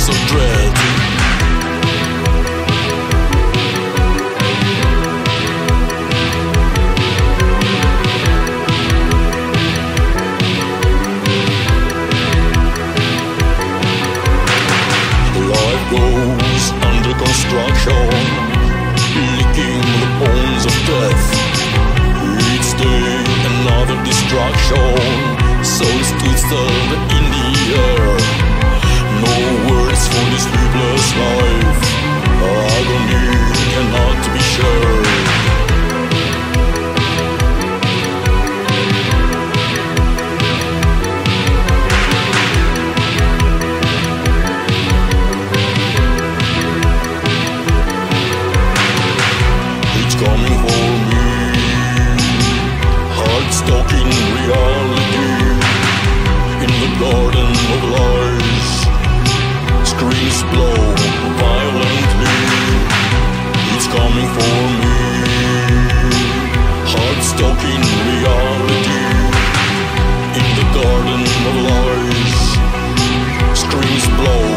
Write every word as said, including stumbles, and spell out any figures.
voice of dread. Life goes under construction, licking the bones of death. Each day another destruction, souls twisted in the air. No words for this sleepless life, agony cannot be shared. Coming for me, heart stuck in reality, in the garden of lies. Screams blow violently. It's coming for me, heart stuck in reality, in the garden of lies. Screams blow